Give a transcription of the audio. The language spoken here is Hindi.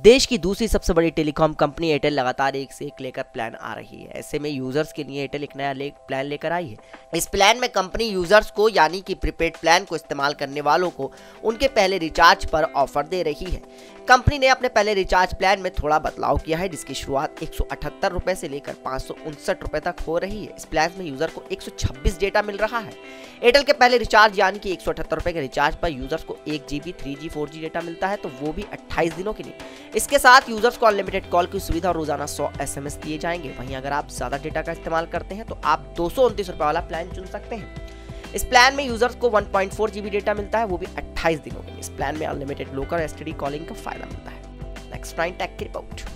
देश की दूसरी सबसे बड़ी टेलीकॉम कंपनी एयरटेल लगातार एक से एक लेकर प्लान आ रही है। ऐसे में यूजर्स के लिए एयरटेल एक नया प्लान लेकर आई है। इस प्लान में कंपनी यूजर्स को यानी कि प्रीपेड प्लान को इस्तेमाल करने वालों को उनके पहले रिचार्ज पर ऑफर दे रही है। कंपनी ने अपने पहले रिचार्ज प्लान में थोड़ा बदलाव किया है, जिसकी शुरुआत 178 रुपए से लेकर 559 रुपए तक हो रही है। इस प्लान में यूजर को 126 डेटा मिल रहा है। एयरटेल के पहले रिचार्ज यानी कि 178 रुपए के रिचार्ज पर यूजर्स को 1 GB 3G 4G डेटा मिलता है, तो वो भी 28 दिनों के लिए। इसके साथ यूजर्स को अनलिमिटेड कॉल की सुविधा और रोजाना 100 SMS दिए जाएंगे। वहीं अगर आप ज्यादा डेटा का इस्तेमाल करते हैं तो आप 229 रुपए वाला प्लान चुन सकते हैं। इस प्लान में यूजर्स को 1.4 GB डेटा मिलता है, वो भी 28 दिनों के लिए। इस प्लान में अनलिमिटेड लोकल STD कॉलिंग का फायदा मिलता है। नेक्स्ट प्राइम टेक की रिपोर्ट।